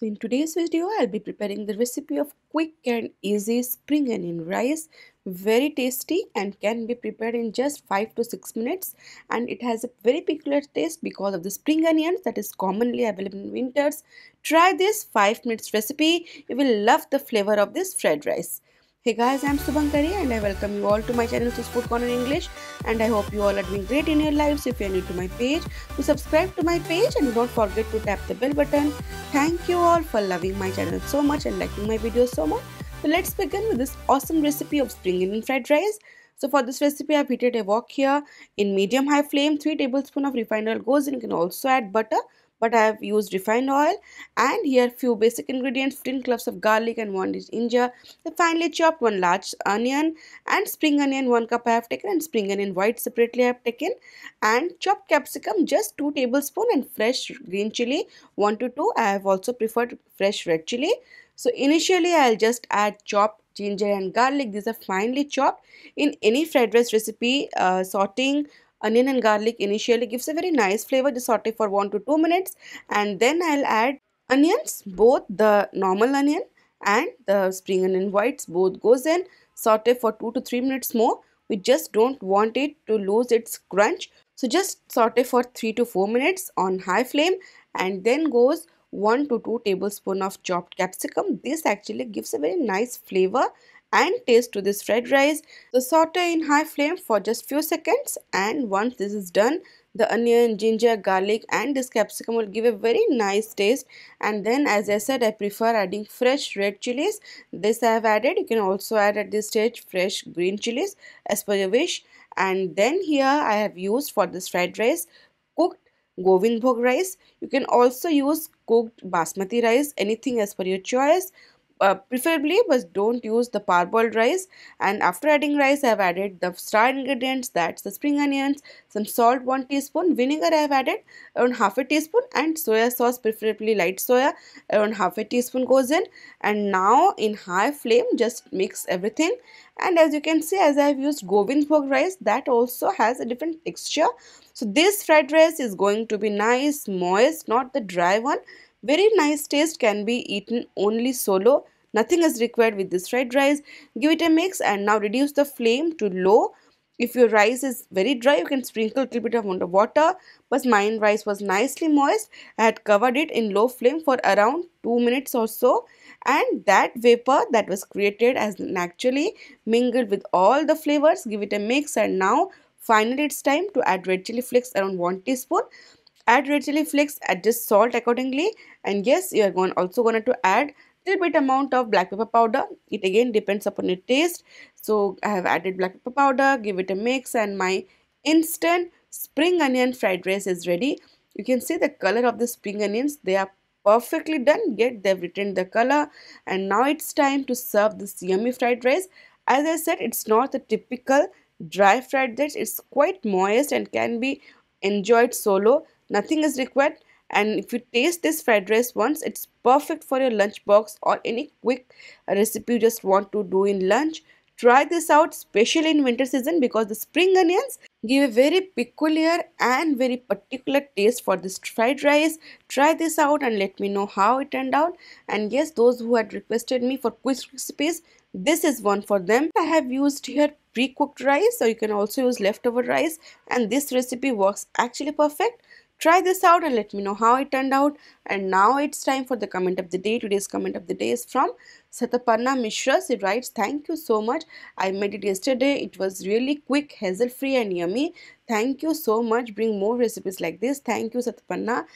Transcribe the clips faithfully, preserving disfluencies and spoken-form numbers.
So in today's video, I'll be preparing the recipe of quick and easy spring onion rice. Very tasty and can be prepared in just five to six minutes. And it has a very peculiar taste because of the spring onions that is commonly available in winters. Try this five minutes recipe. You will love the flavor of this fried rice. Hey guys, I'm Subhankari and I welcome you all to my channel Sus Food Corner English, and I hope you all are doing great in your lives. If you are new to my page, to subscribe to my page and don't forget to tap the bell button. Thank you all for loving my channel so much and liking my videos so much. So let's begin with this awesome recipe of spring onion fried rice. So for this recipe, I've heated a wok here in medium high flame. three tablespoons of refined oil goes in. You can also add butter, but I have used refined oil. And here few basic ingredients: fifteen cloves of garlic and one inch ginger, the finely chopped one large onion, and spring onion one cup I have taken, and spring onion white separately I have taken, and chopped capsicum just two tablespoons, and fresh green chili one to two. I have also preferred fresh red chili. So initially I'll just add chopped ginger and garlic. These are finely chopped. In any fried rice recipe, uh, sauteing onion and garlic initially gives a very nice flavor. Just saute for one to two minutes, and then I'll add onions, both the normal onion and the spring onion whites, both goes in. Saute for two to three minutes more. We just don't want it to lose its crunch, so just saute for three to four minutes on high flame, and then goes one to two tablespoons of chopped capsicum. This actually gives a very nice flavor and taste to this fried rice. So saute in high flame for just few seconds, and once this is done, the onion, ginger, garlic and this capsicum will give a very nice taste. And then, as I said, I prefer adding fresh red chilies. This I have added. You can also add at this stage fresh green chilies as per your wish. And then here I have used for this fried rice cooked Govind Bhog rice. You can also use cooked basmati rice, anything as per your choice. Uh, preferably, but don't use the parboiled rice. And after adding rice, I have added the star ingredients, that's the spring onions, some salt one teaspoon, vinegar I have added around half a teaspoon, and soya sauce, preferably light soya, around half a teaspoon goes in. And now in high flame, just mix everything. And as you can see, as I have used Govind Bhog rice, that also has a different texture. So this fried rice is going to be nice, moist, not the dry one. Very nice taste, can be eaten only solo. Nothing is required with this fried rice. Give it a mix and now reduce the flame to low. If your rice is very dry, you can sprinkle a little bit of water. But mine rice was nicely moist. I had covered it in low flame for around two minutes or so. And that vapor that was created has naturally mingled with all the flavors. Give it a mix, and now finally it's time to add red chili flakes around one teaspoon. Add red chili flakes, adjust salt accordingly, and yes, you are going also going to add little bit amount of black pepper powder. It again depends upon your taste. So I have added black pepper powder. Give it a mix, and my instant spring onion fried rice is ready. You can see the color of the spring onions. They are perfectly done. Get they've retained the color, and now it's time to serve this yummy fried rice. As I said, it's not the typical dry fried rice. It's quite moist and can be enjoyed solo. Nothing is required. And if you taste this fried rice once, it's perfect for your lunch box or any quick recipe you just want to do in lunch. Try this out, especially in winter season, because the spring onions give a very peculiar and very particular taste for this fried rice. Try this out and let me know how it turned out. And yes, those who had requested me for quick recipes, this is one for them. I have used here pre-cooked rice, or you can also use leftover rice, and this recipe works actually perfect. Try this out and let me know how it turned out. And now it's time for the comment of the day. Today's comment of the day is from Sataparna Mishra. She writes, "Thank you so much. I made it yesterday. It was really quick, hassle-free and yummy. Thank you so much. Bring more recipes like this." Thank you, Sataparna.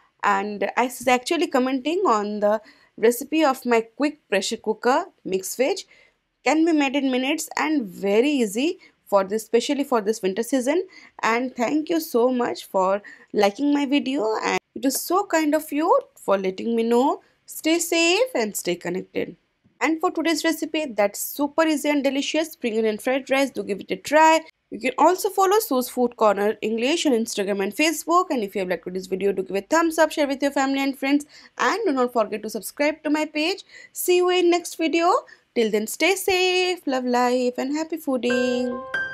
And I was actually commenting on the recipe of my quick pressure cooker mixed veg. Can be made in minutes and very easy for this, especially for this winter season. And thank you so much for liking my video, and it is so kind of you for letting me know. Stay safe and stay connected. And for today's recipe, that's super easy and delicious spring onion fried rice, do give it a try. You can also follow Sus Food Corner English on Instagram and Facebook. And if you have liked this video, do give a thumbs up, share with your family and friends, and do not forget to subscribe to my page. See you in next video. Till then, stay safe, love life, and happy fooding.